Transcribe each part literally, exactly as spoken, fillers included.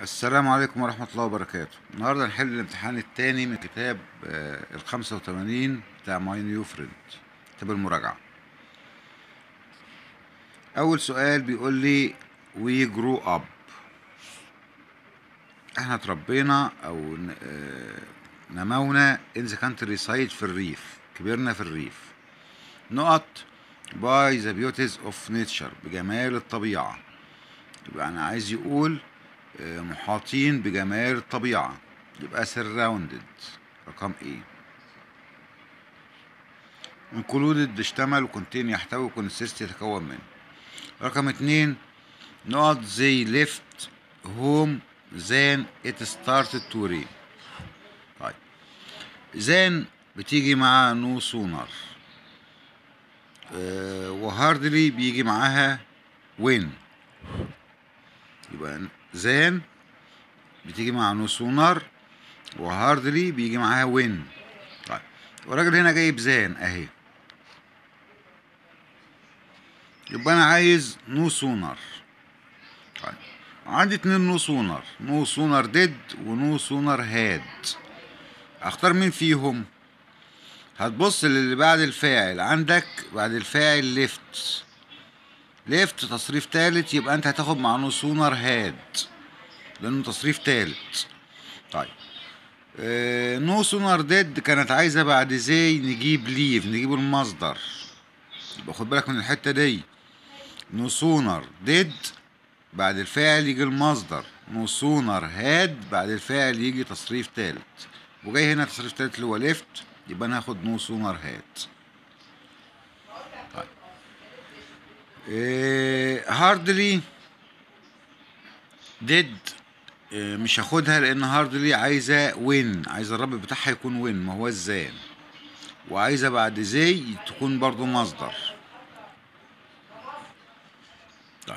السلام عليكم ورحمة الله وبركاته. النهاردة هنحل الامتحان التاني من كتاب آه، الخمسة وتمانين بتاع ماي نيو فريند، كتاب المراجعة. أول سؤال بيقول لي we grew up. احنا اتربينا أو ن- آه، نمونا in the countryside في الريف، كبرنا في الريف. نقط by the beauties of nature، بجمال الطبيعة. يبقى أنا عايز يقول آه، محاطين بجمال الطبيعة، يبقى surrounded. رقم ايه؟ included اشتمل، وكونتين يحتوي، وكونسيست يتكون من. رقم اتنين نقط they left home then it started to rain. طيب then بتيجي مع no sooner، أه وهاردلي بيجي معاها when. يبقى then بتيجي مع no sooner وهاردلي بيجي معاها when. طيب والراجل هنا جايب then اهي، يبقى انا عايز no sooner. طيب عندي اتنين نو سونر، نو سونر ديد ونو سونر هاد. اختار مين فيهم؟ هتبص للي بعد الفاعل. عندك بعد الفاعل ليفت، ليفت تصريف تالت، يبقى انت هتاخد مع نو سونر هاد لانه تصريف تالت. طيب نو سونر ديد كانت عايزه بعد زي نجيب ليف، نجيب المصدر. يبقى خد بالك من الحته دي. نو سونر ديد بعد الفاعل يجي المصدر، نو سونر هاد بعد الفاعل يجي تصريف تالت، وجاي هنا تصريف تالت اللي هو ليفت، يبقى انا هاخد نو سونر هاد. طيب إيه هاردلي ديد، إيه مش هاخدها لان هاردلي عايزه وين، عايزه الرب بتاعها يكون وين ما هو الزان، وعايزه بعد زي تكون برضو مصدر. طيب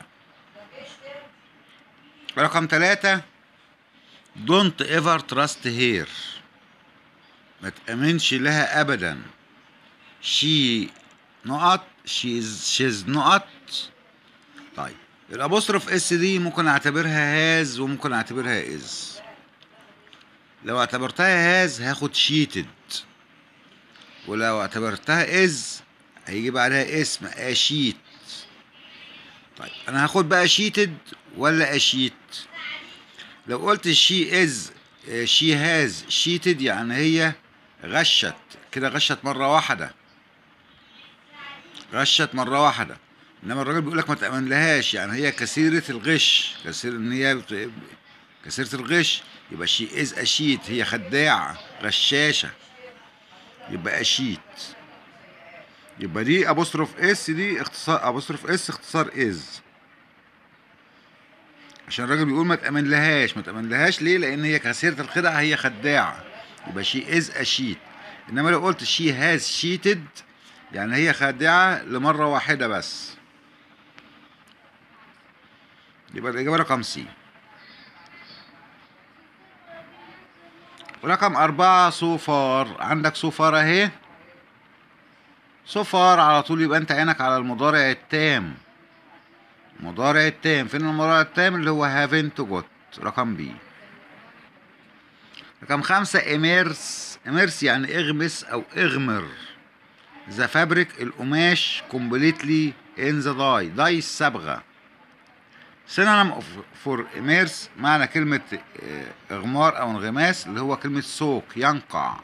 رقم ثلاثة don't ever trust her، ما تأمنش لها أبدا. she نقط she's she's نقط. طيب الابوستروف اس دي ممكن اعتبرها هاز وممكن اعتبرها از. لو اعتبرتها هاز هاخد شيتد، ولو اعتبرتها از هيجي بعدها اسم اشيت. طيب انا هاخد بقى شيتد ولا اشيت؟ لو قلت شي از شي هاز شيتد يعني هي غشت كده، غشت مرة واحدة، غشت مرة واحدة. انما الراجل بيقول لك ما تأمنلهاش، يعني هي كثيرة الغش، كثير ان هي بت- كثيرة الغش. يبقى شي از اشيت، هي خداعة غشاشة، يبقى اشيت. يبقى دي ابوستروف اس، دي اختصار ابوستروف اس اختصار از، عشان الراجل بيقول ما تأمنلهاش. ما تأمنلهاش ليه؟ لان هي كثيرة الخدع، هي خداعة، يبقى شي از اشيت. انما لو قلت شي هاز شيتد يعني هي خادعة لمرة واحدة بس. يبقى الإجابة رقم سي. رقم أربعة صفار. عندك صفار أهي، صفار على طول، يبقى أنت عينك على المضارع التام. المضارع التام فين؟ المضارع التام اللي هو هافنت جوت، رقم بي. رقم خمسة إميرس. إميرس يعني اغمس أو اغمر. ذا فابريك القماش كومبليتلي إن ذا داي، داي الصبغة. سينونيم فور إميرس معنى كلمة آه، إغمار أو انغماس اللي هو كلمة سوك، ينقع.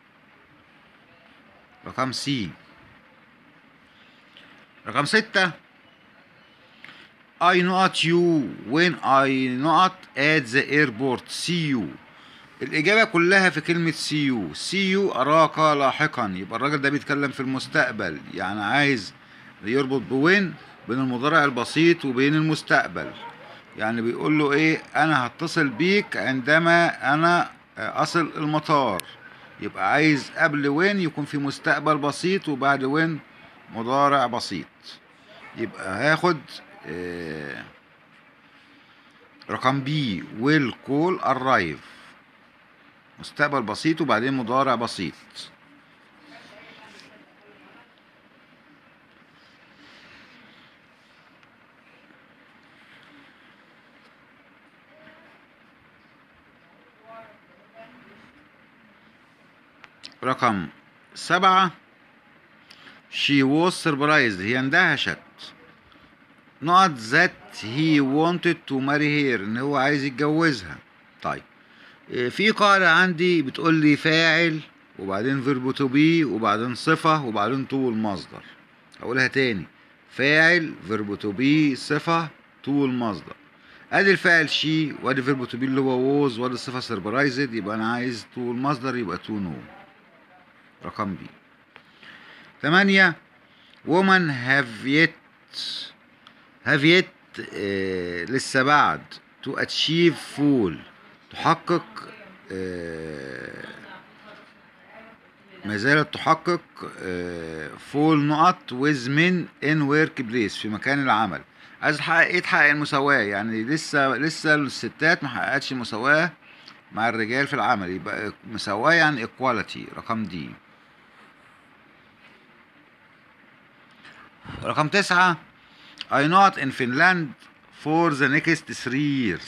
رقم سي. رقم ستة I not you when I not at the airport see you. الإجابة كلها في كلمة see you. see you أراك لاحقا، يبقى الراجل ده بيتكلم في المستقبل، يعني عايز يربط بوين بين المضارع البسيط وبين المستقبل. يعني بيقول له إيه؟ أنا هتصل بيك عندما أنا أصل المطار. يبقى عايز قبل وين يكون في مستقبل بسيط، وبعد وين مضارع بسيط. يبقى هاخد آه، رقم بي will call arrive، مستقبل بسيط وبعدين مضارع بسيط. رقم سبعة she was surprised هي اندهشت not that he wanted to marry her ان هو عايز يتجوزها. طيب في قاعدة عندي بتقول لي فاعل وبعدين verb to be وبعدين صفة وبعدين to المصدر. هقولها تاني، فاعل verb to be صفة to المصدر. ادي الفاعل شي وادي verb to be اللي هو was وادي الصفة surprised، يبقى انا عايز to المصدر يبقى to know. رقم بي. ثمانية woman have yet have yet آه لسه بعد to achieve full تحقق آه ما زالت تحقق آه full نقط with men in work place في مكان العمل. عايز تحقق ايه؟ تحقق المساواة، يعني لسه لسه الستات ما حققتش المساواة مع الرجال في العمل، يبقى مساواة يعني equality. رقم دي. رقم تسعة I not in Finland for the next three years.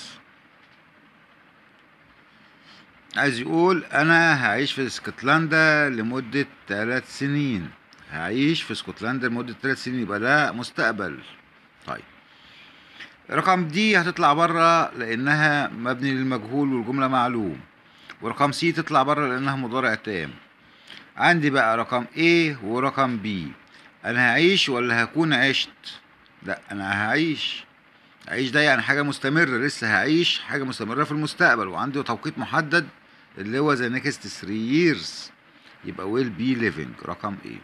عايز يقول أنا هعيش في اسكتلندا لمدة ثلاث سنين. هعيش في اسكتلندا لمدة ثلاث سنين، يبقى ده مستقبل. طيب رقم دي هتطلع بره لأنها مبني للمجهول والجملة معلوم، ورقم سي تطلع بره لأنها مضارع تام. عندي بقى رقم A ورقم B. أنا هعيش ولا هكون عشت؟ لا، أنا هعيش. هعيش ده يعني حاجة مستمرة، لسه هعيش حاجة مستمرة في المستقبل وعندي توقيت محدد اللي هو the next three years، يبقى will be living. رقم A.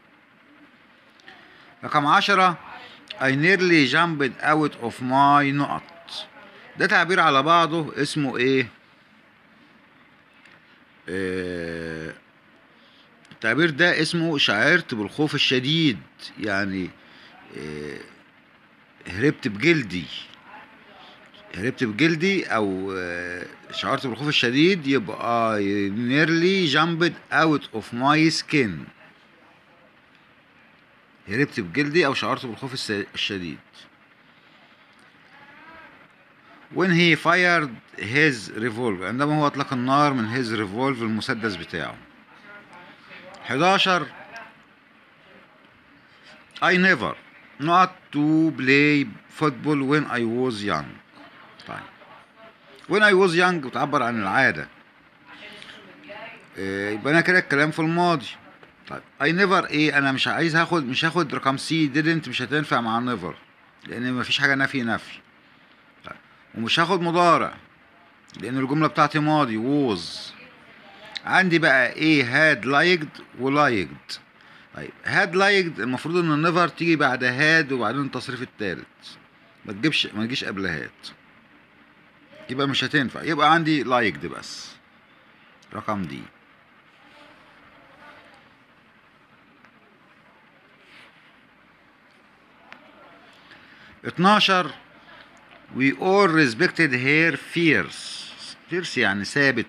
رقم عشرة I nearly jumped out of my نقط. ده تعبير على بعضه اسمه ايه؟ آه التعبير ده اسمه شعرت بالخوف الشديد، يعني آه هربت بجلدي. هربت بجلدي او آه شعرت بالخوف الشديد، يبقى I nearly jumped out of my skin. هربت بجلدي او شعرت بالخوف الشديد. when he fired his revolver عندما هو اطلق النار من his revolver المسدس بتاعه. حداشر I never not to play football when I was young. طيب when I was young بتعبر عن العادة، إيه يبقى انا كده الكلام في الماضي. طيب I never ايه، انا مش عايز هاخد مش هاخد رقم سي didn't، مش هتنفع مع never لان مفيش حاجة نفي نفي. طيب ومش هاخد مضارع لان الجملة بتاعتي ماضي was. عندي بقى ايه had liked و liked. طيب had liked المفروض ان النيفر تيجي بعد had وبعدين التصريف التالت، ما تجيبش ما تجيش قبل had، يبقى مش هتنفع، يبقى عندي liked بس. رقم دي. اتناشر we all respected her fierce. fierce يعني ثابت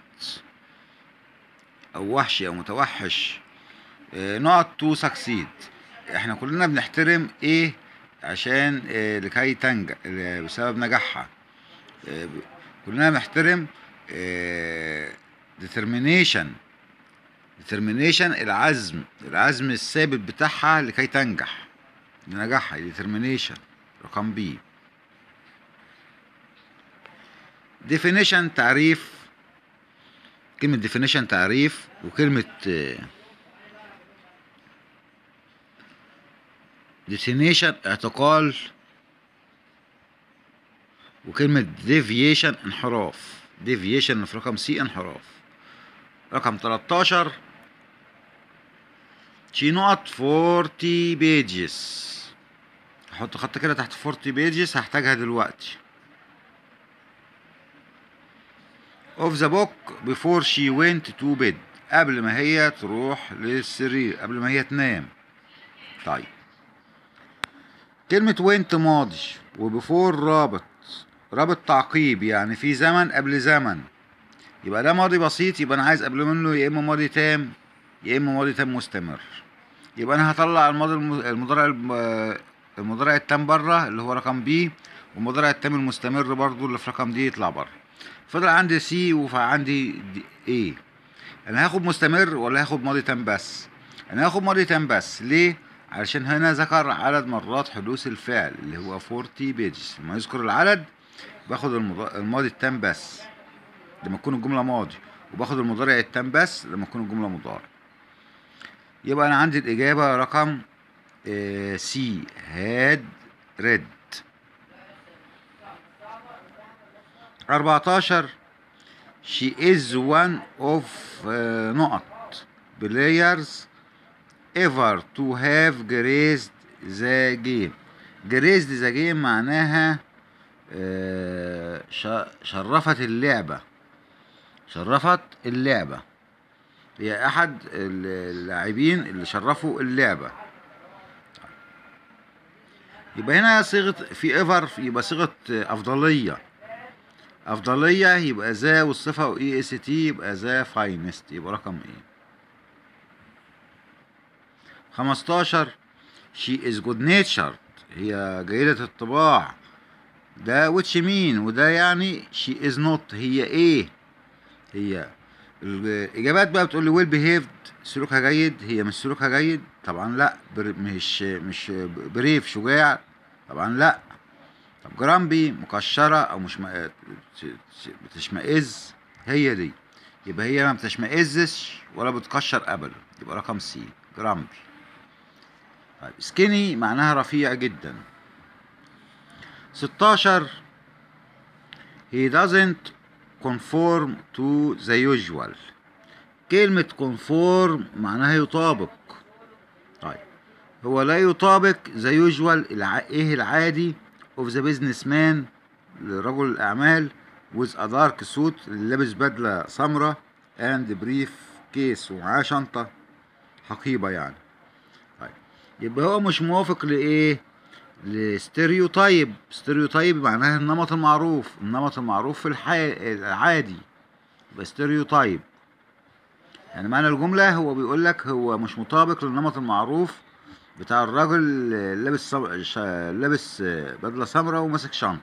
او وحشي او متوحش. not to succeed احنا كلنا بنحترم ايه عشان إيه لكي تنجح بسبب نجاحها. إيه كلنا بنحترم إيه determination. determination العزم العزم الثابت بتاعها لكي تنجح لنجاحها determination. رقم بي. definition تعريف. كلمة definition تعريف، وكلمة destination اعتقال، وكلمة deviation انحراف. deviation في رقم سي انحراف. رقم تلتاشر she نقط forty pages. هحط خط كده تحت forty pages هحتاجها دلوقتي. of the book before she went to bed قبل ما هي تروح للسرير، قبل ما هي تنام. طيب كلمة went ماضي وبفور رابط رابط تعقيب، يعني في زمن قبل زمن، يبقى ده ماضي بسيط، يبقى انا عايز قبل منه يا اما ماضي تام يا اما ماضي تام مستمر. يبقى انا هطلع الماضي المضارع المضارع التام بره اللي هو رقم بي، والمضارع التام المستمر برضو اللي في رقم دي يطلع بره. فضل عندي سي وعندي ايه. انا هاخد مستمر ولا هاخد ماضي تام بس؟ انا هاخد ماضي تام بس. ليه؟ علشان هنا ذكر عدد مرات حدوث الفعل اللي هو أربعين بيجز. لما يذكر العدد باخد المض- الماضي التام بس لما تكون الجملة ماضي، وباخد المضارع التام بس لما تكون الجملة مضارع. يبقى انا عندي الاجابة رقم سي، هاد ريد. أربعتاشر she is one of uh, نقط players ever to have graced the game. graced the game معناها آه، ش- شرفت اللعبة، شرفت اللعبة، هي أحد اللاعبين اللي شرفوا اللعبة. يبقى هنا صيغة في ايفر، يبقى صيغة أفضلية. أفضلية يبقى ذا، والصفة وإي إس تي يبقى ذا فاينست. يبقى رقم إيه؟ خمستاشر she is good natured، هي جيدة الطباع. ده which mean، وده يعني she is not، هي إيه؟ هي الإجابات بقى بتقول لي well behaved، سلوكها جيد. هي مش سلوكها جيد طبعا لا. بر مش مش بريف، شجاع طبعا لا. طب جرامبي، مكشرة أو مش م- بتشمئز، هي دي. يبقى هي ما بتشمئزش ولا بتكشر أبدا. يبقى رقم سي، جرامبي. طيب سكيني معناها رفيع جدا. ستاشر he doesn't conform to the usual. كلمة conform معناها يطابق. طيب هو لا يطابق the usual، الع... ايه العادي of the businessman، لرجل الأعمال with a dark suit، اللي لابس بدلة سمراء and brief case، ومعاه شنطة حقيبة يعني. طيب يبقى هو مش موافق لإيه؟ لستيريوتايب. ستيريوتايب معناها النمط المعروف، النمط المعروف في الحي... العادي. يبقى ستيريوتايب يعني معنى الجملة هو بيقول لك هو مش مطابق للنمط المعروف بتاع الراجل اللي لابس صب... ش... لابس بدلة سمراء وماسك شنطة.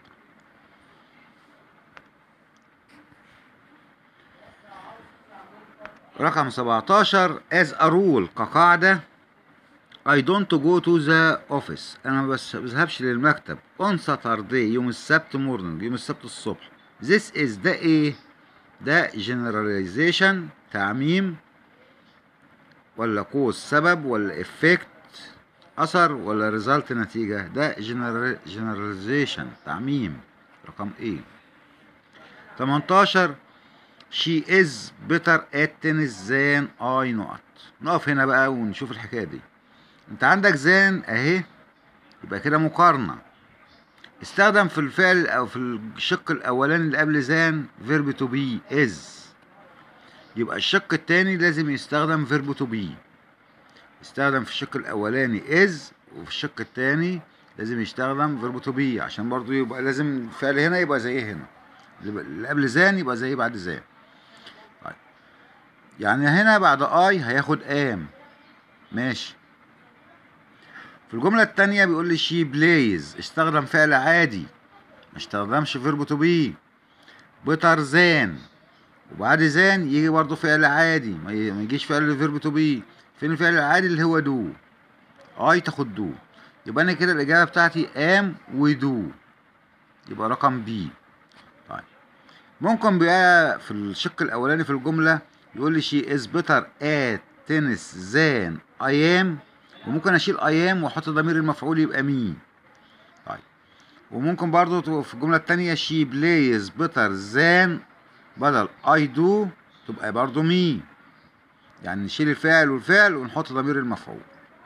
رقم سبعتاشر as a rule، كقاعدة I don't go to the office، أنا ما بس بذهبش للمكتب on Saturday، يوم السبت morning، يوم السبت الصبح. This is ده إيه؟ ده generalization، تعميم، ولا cause سبب، ولا effect أثر، ولا result نتيجة؟ ده generalization، تعميم. رقم إيه؟ تمنتاشر she is better at tennis than I نقط. نقف هنا بقى ونشوف الحكاية دي. انت عندك زان اهي، يبقى كده مقارنة. استخدم في الفعل او في الشق الاولاني اللي قبل زان verb to be is، يبقى الشق التاني لازم يستخدم verb to be. استخدم في الشق الاولاني is، وفي الشق التاني لازم يستخدم verb to be، عشان برضو يبقى لازم الفعل هنا يبقى زي هنا، اللي قبل زان يبقى زي بعد زان. طيب يعني هنا بعد اي هياخد ام، ماشي. في الجملة التانية بيقول لي شي بلايز، استخدم فعل عادي، ما استخدمش فيرب تو بي. بيتر زان، وبعد زان يجي برضه فعل عادي، ما يجيش فعل فيرب تو بي. فين الفعل العادي اللي هو دو؟ اي تاخد دو. يبقى انا كده الاجابة بتاعتي ام ودو، يبقى رقم بي. طيب ممكن بقى في الشق الاولاني في الجملة يقول لي شي از بيتر ات تنس زان اي ام، وممكن اشيل ايام واحط ضمير المفعول يبقى مي. طيب وممكن برضو في الجمله الثانيه شي بلايز بيتر زان، بدل اي دو تبقى برضو مي، يعني نشيل الفاعل والفعل ونحط ضمير المفعول.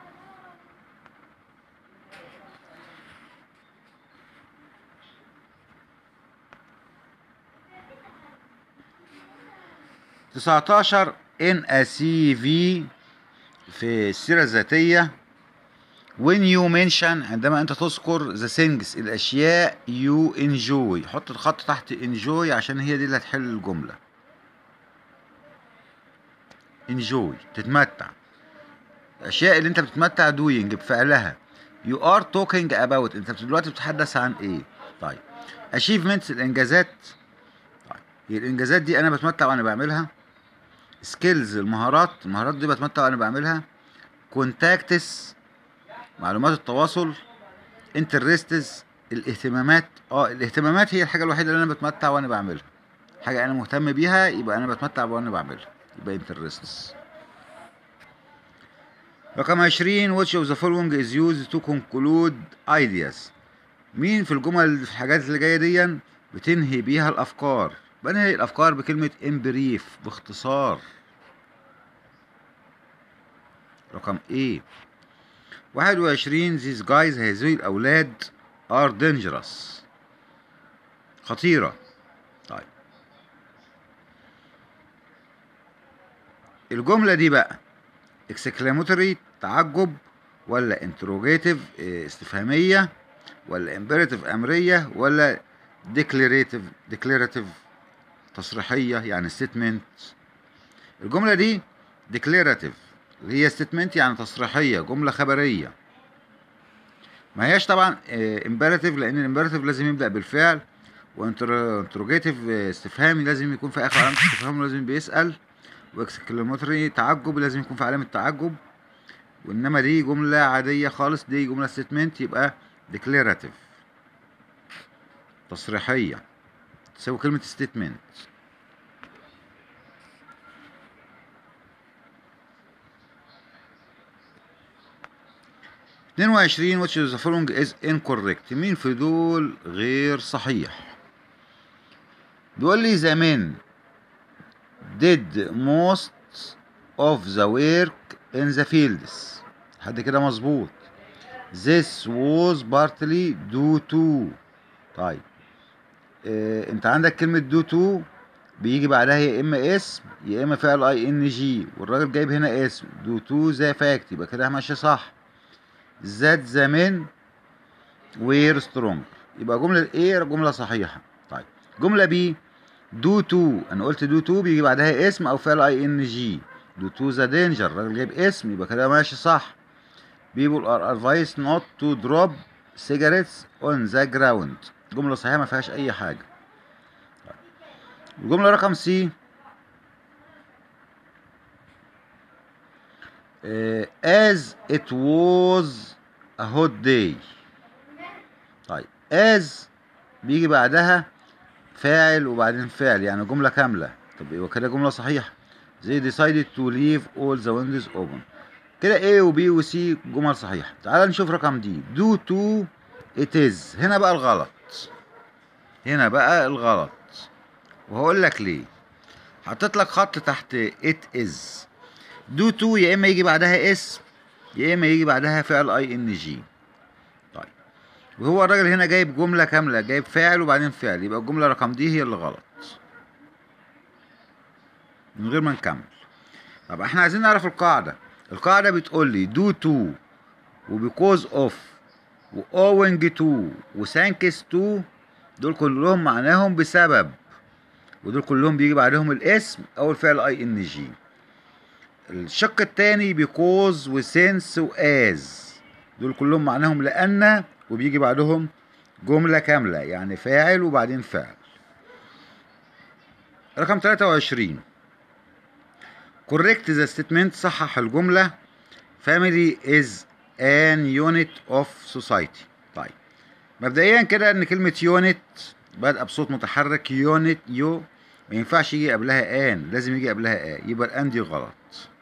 تسعتاشر ان ا سي في، في السيره الذاتيه when you mention، عندما انت تذكر the things، الاشياء you enjoy، حط الخط تحت enjoy عشان هي دي اللي هتحل الجمله. enjoy تتمتع، الاشياء اللي انت بتتمتع doing بفعلها. you are talking about، انت دلوقتي بتتحدث عن ايه؟ طيب achievements، الانجازات. طيب هي الانجازات دي انا بتمتع وانا بعملها؟ سكيلز المهارات، المهارات دي بتمتع وانا بعملها. كونتاكتس معلومات التواصل. انترستز الاهتمامات، اه الاهتمامات هي الحاجه الوحيده اللي انا بتمتع وانا بعملها، حاجه انا مهتم بيها يبقى انا بتمتع وانا بعملها، يبقى انترستس. رقم عشرين which of the following is used to conclude ideas. مين في الجمل في الحاجات اللي جايه دي بتنهي بيها الافكار؟ بنهي الافكار بكلمه in brief باختصار. رقم ايه. واحد وعشرين these guys هذه الاولاد are dangerous خطيره. طيب الجمله دي بقى exclamatory تعجب، ولا interrogative استفهاميه، ولا imperative امريه، ولا declarative declarative تصريحيه يعني statement؟ الجمله دي declarative اللي هي statement يعني تصريحيه، جمله خبريه. ما هياش طبعا imperative لان الامبيراتيف لازم يبدا بالفعل، وانتروجيتيف استفهامي لازم يكون في اخر علامه استفهام لازم بيسال، واكسكلاماتوري تعجب لازم يكون في علامه تعجب. وانما دي جمله عاديه خالص، دي جمله ستيتمنت يبقى ديكليراتيف تصريحيه تساوي كلمه ستيتمنت. اتنين وعشرين which of the following is incorrect. مين في دول غير صحيح؟ بيقول لي the men did most of the work in the fields. حد كده مظبوط. This was partly due to. طيب اه انت عندك كلمة due to بيجي بعدها يا اما اسم يا اما فعل اي ان جي، والراجل جايب هنا اسم due to the fact، يبقى كده ماشي صح. that the men were strong، يبقى جملة A جملة صحيحة. طيب جملة B due to، انا قلت due to بيجي بعدها اسم او فعل اي ان جي. due to the danger الراجل جايب اسم، يبقى كده ماشي صح. people are advised not to drop cigarettes on the ground، جملة صحيحة ما فيهاش اي حاجة. الجملة رقم سي uh, as it was a hot day. طيب as بيجي بعدها فاعل وبعدين فعل يعني جملة كاملة، طب يبقى كده جملة صحيحة. they decided to leave all the windows open، كده A و B و C جمل صحيحة. تعال نشوف رقم دي due to it is. هنا بقى الغلط، هنا بقى الغلط وهقول لك ليه. حطيت لك خط تحت it is. due to يا اما يجي بعدها اسم يا اما يجي بعدها فعل اي ان جي. طيب وهو الراجل هنا جايب جملة كاملة، جايب فاعل وبعدين فعل، يبقى الجملة رقم دي هي اللي غلط من غير ما نكمل. طب احنا عايزين نعرف القاعدة. القاعدة بتقول لي due to و because of و owing to و thanks to، دول كلهم معناهم بسبب، ودول كلهم بيجي بعدهم الاسم او الفعل اي ان جي. الشق التاني because و since و as، دول كلهم معناهم لان وبيجي بعدهم جملة كاملة يعني فاعل وبعدين فعل. رقم تلاتة وعشرين correct the statement صحح الجملة. family is an unit of society. طيب مبدئيا كده ان كلمة unit بادئة بصوت متحرك، unit يو ما ينفعش يجي قبلها ان، لازم يجي قبلها ا، يبقى الان دي غلط.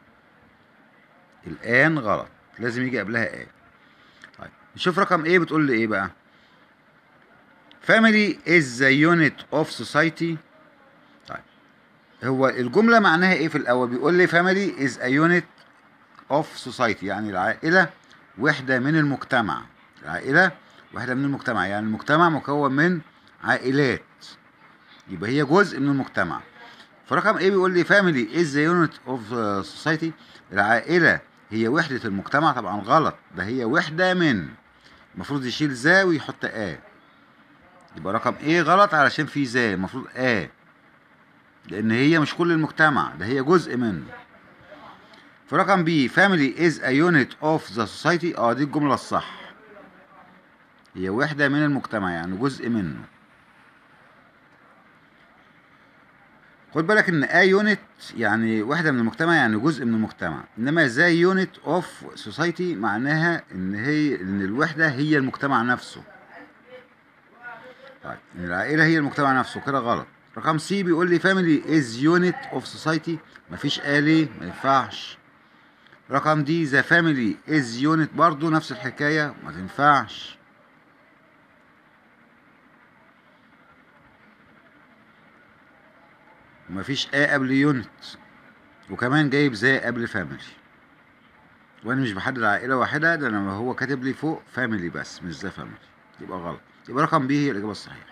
الان غلط لازم يجي قبلها ا. طيب نشوف رقم ايه بتقول لي ايه بقى. family is the unit of society. طيب هو الجملة معناها ايه في الاول؟ بيقول لي family is a unit of society يعني العائلة وحدة من المجتمع. العائلة وحدة من المجتمع يعني المجتمع مكون من عائلات، يبقى هي جزء من المجتمع. فرقم ايه بيقول لي family is the unit of society، العائلة هي وحدة المجتمع. طبعا غلط، ده هي وحدة من، المفروض يشيل ذا ويحط ا، يبقى رقم ايه غلط علشان في ذا، المفروض ا لان هي مش كل المجتمع، ده هي جزء منه. في رقم بي family is a unit of the society، اه دي الجملة الصح، هي وحدة من المجتمع يعني جزء منه. خد بالك ان a unit يعني وحدة من المجتمع، يعني جزء من المجتمع، انما زي unit of society معناها ان هي ان الوحدة هي المجتمع نفسه. طيب إن العائلة هي المجتمع نفسه، كده غلط. رقم سي بيقول لي family is unit of society، مفيش آلي، ما ينفعش. رقم دي the family is unit برضو نفس الحكاية، ما تنفعش. مفيش A قبل يونت، وكمان جايب زي قبل فاميلي، وانا مش بحدد عائله واحده، ده انا هو كاتب لي فوق فاميلي بس مش زي فاميلي، يبقى غلط. يبقى رقم بي هي الاجابه الصحيحه.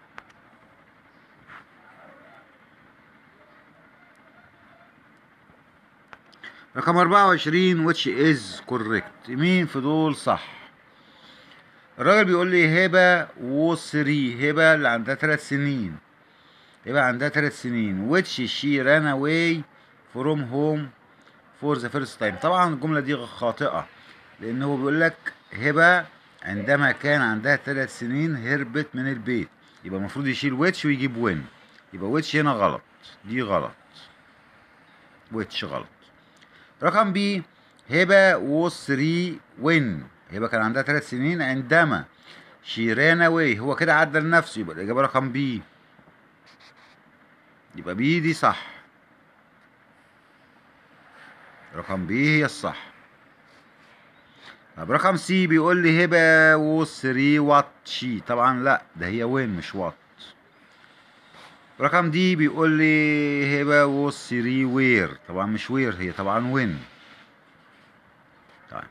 رقم أربعة وعشرين which is correct، مين في دول صح؟ الراجل بيقول لي هبه وثري، هبه اللي عندها ثلاث سنين، هبه عندها ثلاث سنين which she ran away from home for the first time. طبعا الجمله دي خاطئه، لان هو بيقول لك هبه عندما كان عندها ثلاث سنين هربت من البيت، يبقى المفروض يشيل ويتش ويجيب وين، يبقى ويتش هنا غلط، دي غلط، ويتش غلط. رقم بي هبه was three when، هبه كان عندها ثلاث سنين عندما she ran away، هو كده عدل نفسه، يبقى الاجابه رقم بي، يبقى بي دي صح، رقم بي هي الصح. طب رقم سي بيقول لي هبه was three وات شي، طبعا لا، ده هي وين مش وات. رقم دي بيقول لي هبه was three وير، طبعا مش وير، هي طبعا وين. طيب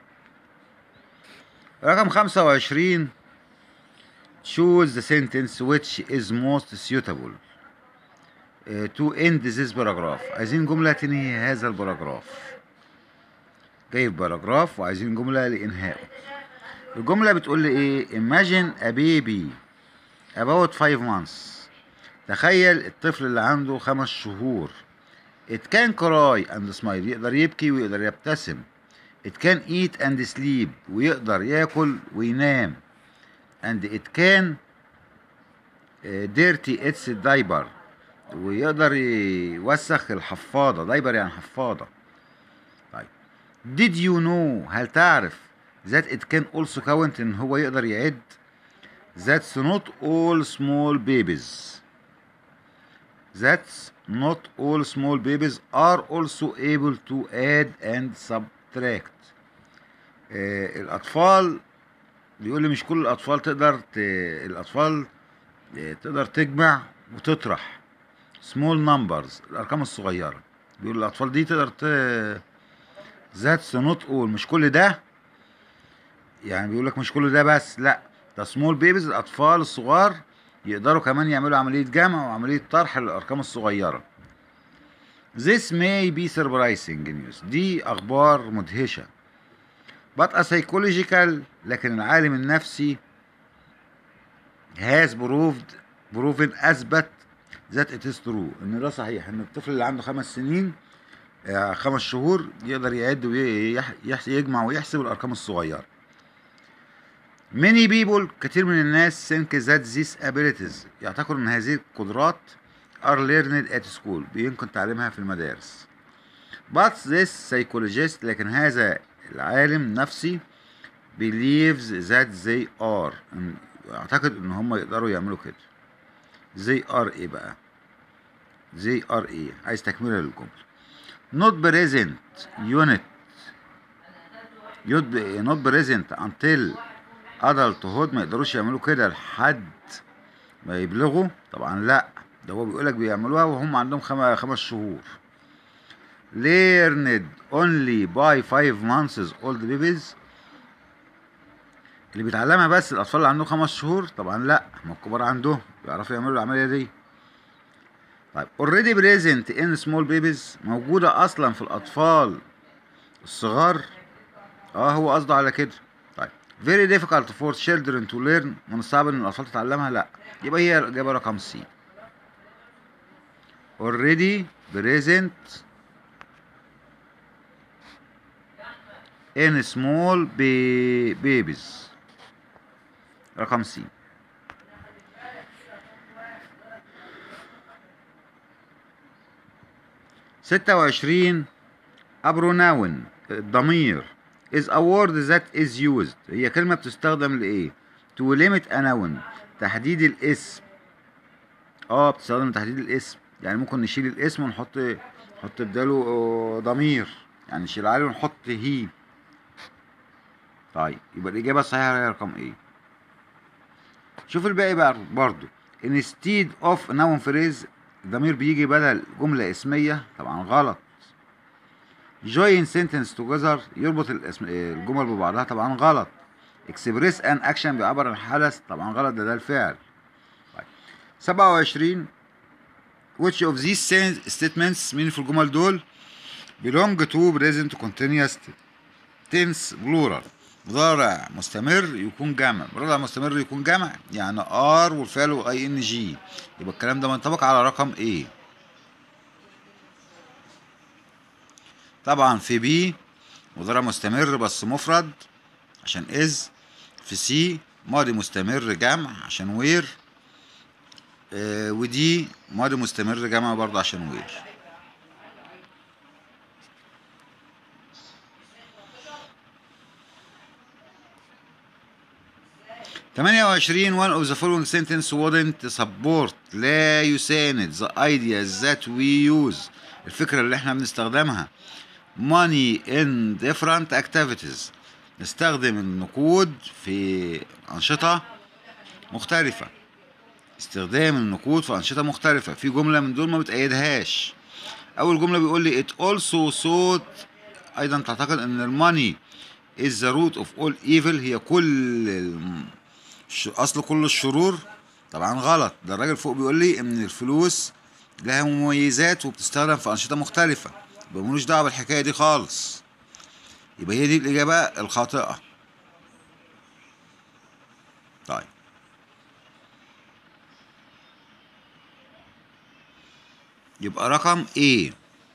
رقم خمسة وعشرين choose the sentence which is most suitable uh, to end this paragraph. عايزين جملة تنهي هذا البراجراف، جايب باراجراف وعايزين جملة لإنهائه. الجملة بتقول لي إيه؟ imagine a baby about five months، تخيل الطفل اللي عنده خمس شهور. it can cry and smile، يقدر يبكي ويقدر يبتسم. it can eat and sleep، ويقدر ياكل وينام. and it can uh, dirty its diaper، ويقدر يوسخ الحفاضة، دايبر يعني حفاضة. طيب did you know، هل تعرف that it can also count، ان هو يقدر يعد. that's not all small babies، that's not all small babies are also able to add and subtract. آه الأطفال بيقول لي مش كل الأطفال تقدر ت... الأطفال آه تقدر تجمع وتطرح small numbers، الأرقام الصغيرة. بيقول الأطفال دي تقدر ت... that's not all، مش كل ده، يعني بيقول لك مش كل ده بس، لا، ده small babies الأطفال الصغار يقدروا كمان يعملوا عملية جمع وعملية طرح للأرقام الصغيرة. This may be surprising news، دي أخبار مدهشة. but a psychological، لكن العالم النفسي has proved proven أثبت that it is true، إن ده صحيح، إن الطفل اللي عنده خمس سنين آه، خمس شهور يقدر يعد ويجمع ويحسب الأرقام الصغيرة. many people، كثير من الناس think that these abilities، يعتقد ان هذه القدرات are learned at school، بيمكن تعليمها في المدارس. but this psychologist، لكن هذا العالم نفسي believes that they are، يعتقد ان هم يقدروا يعملوا كده. they are ايه بقى؟ they are ايه؟ عايز تكملة للجملة. not present unit not present until adulthood، ما يقدروش يعملوا كده لحد ما يبلغوا، طبعا لا، ده هو بيقولك بيعملوها وهم عندهم خم... خمس شهور. learned only by five months old babies، اللي بيتعلمها بس الأطفال اللي عندهم خمس شهور، طبعا لا، ما الكبار عندهم بيعرفوا يعملوا العملية دي. طيب already present in small babies، موجودة أصلا في الأطفال الصغار، اه هو قصده على كده. طيب very difficult for children to learn، من الصعب ان الاطفال تتعلمها، لا، يبقى هي الاجابه رقم سي. already present in small babies، رقم سي. ستة وعشرين a pronoun الضمير is a word that is used هي كلمة بتستخدم لإيه؟ to limit a noun تحديد الاسم. اه بتستخدم لتحديد الاسم، يعني ممكن نشيل الاسم ونحط نحط بداله ضمير، يعني نشيل عليه ونحط هي. طيب يبقى الإجابة الصحيحة هي رقم ايه؟ شوف الباقي بقى برضو. instead of noun phrase الضمير بيجي بدل جملة اسمية، طبعا غلط. join sentence together يربط الاسم الجمل ببعضها، طبعا غلط. express an action بيعبر عن حدث، طبعا غلط، ده ده الفعل. طيب سبعة وعشرين which of these statements مين في الجمل دول belong to present continuous tense plural مضارع مستمر يكون جمع. مضارع مستمر يكون جمع يعني ار والفعل واي ان جي، يبقى الكلام ده منطبق على رقم ايه؟ طبعا في بي مضارع مستمر بس مفرد عشان از. في سي ماضي مستمر جمع عشان وير. آه ودي ماضي مستمر جمع برضه عشان وير. ثمانية وعشرين one of the following sentence wouldn't support لا يساند the ideas that we use الفكرة اللي احنا بنستخدمها money in different activities نستخدم النقود في أنشطة مختلفة. استخدام النقود في أنشطة مختلفة، في جملة من دول ما بتأيدهاش. أول جملة بيقول لي it also thought أيضا تعتقد أن الماني is the root of all evil هي كل أصل كل الشرور، طبعا غلط. ده الراجل فوق بيقول لي ان الفلوس لها مميزات وبتستخدم في انشطه مختلفه، يبقى ملوش دعوه بالحكايه دي خالص، يبقى هي دي الاجابه الخاطئه. طيب يبقى رقم ايه؟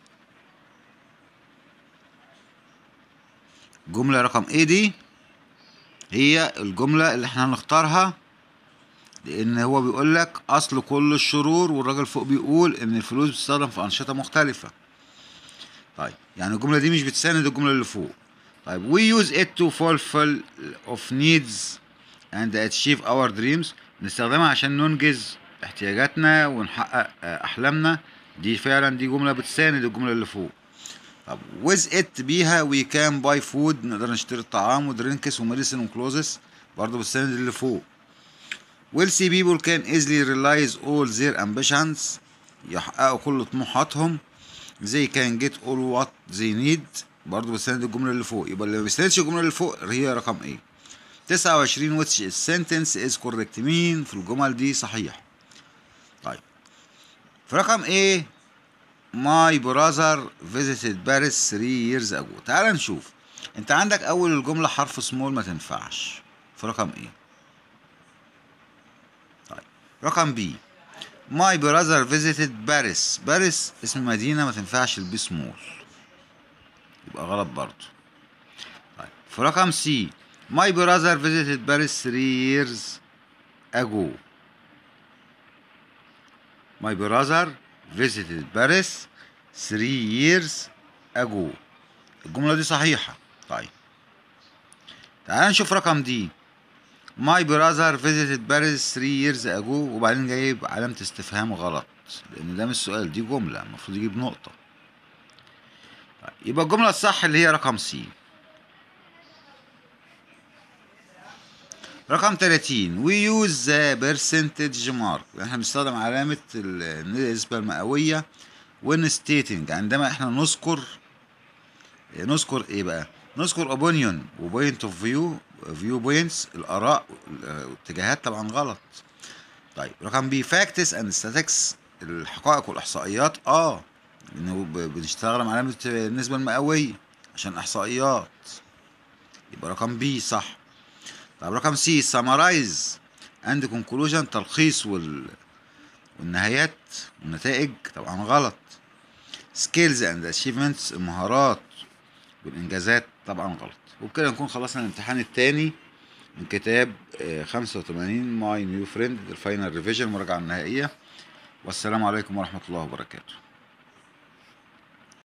جمله رقم ايه دي هي الجمله اللي احنا هنختارها، لان هو بيقول لك اصل كل الشرور والراجل فوق بيقول ان الفلوس بتستخدم في انشطه مختلفه. طيب يعني الجمله دي مش بتساند الجمله اللي فوق. طيب we use it to fulfill of needs and achieve our dreams نستخدمها عشان ننجز احتياجاتنا ونحقق احلامنا، دي فعلا دي جمله بتساند الجمله اللي فوق. طب with it بيها we can buy food نقدر نشتري الطعام ودرينكس وميديسن وكلوزس، برضه بتساند اللي فوق. wealthy people can easily realize all their ambitions يحققوا كل طموحاتهم. they can get all what they need برضه بتساند الجملة اللي فوق، يبقى اللي ما بيساندش الجملة اللي فوق هي رقم ايه؟ تسعة وعشرين which sentence is correct مين في الجمل دي صحيح؟ طيب في رقم ايه؟ my brother visited Paris three years ago. تعال نشوف، انت عندك اول الجملة حرف سمول ما تنفعش في رقم ايه؟ طيب رقم بي my brother visited Paris. باريس اسم مدينة ما تنفعش البي سمول، يبقى غلط برضه. طيب في رقم سي my brother visited Paris three years ago. my brother visited Paris three years ago الجملة دي صحيحة. طيب تعال نشوف رقم دي my brother visited Paris three years ago وبعدين جايب علامة استفهام غلط، لأن ده مش سؤال، دي جملة المفروض يجيب نقطة. طيب يبقى الجملة الصح اللي هي رقم سي. رقم ثلاثين we use the percentage mark احنا بنستخدم علامة النسبة المئوية when stating عندما احنا نذكر نذكر ايه بقى؟ نذكر opinion و point of view view points الآراء والاتجاهات، طبعا غلط. طيب رقم بي facts and statistics الحقائق والإحصائيات، اه انه بنستخدم علامة النسبة المئوية عشان إحصائيات، يبقى رقم بي صح. طب رقم سي summarize and conclusion تلخيص وال... والنهايات والنتائج، طبعا غلط. skills and achievements المهارات والإنجازات، طبعا غلط. وبكده نكون خلصنا الامتحان الثاني من كتاب خمسة وثمانين ماي نيو فريند الفاينل ريفيجن المراجعة النهائية. والسلام عليكم ورحمة الله وبركاته.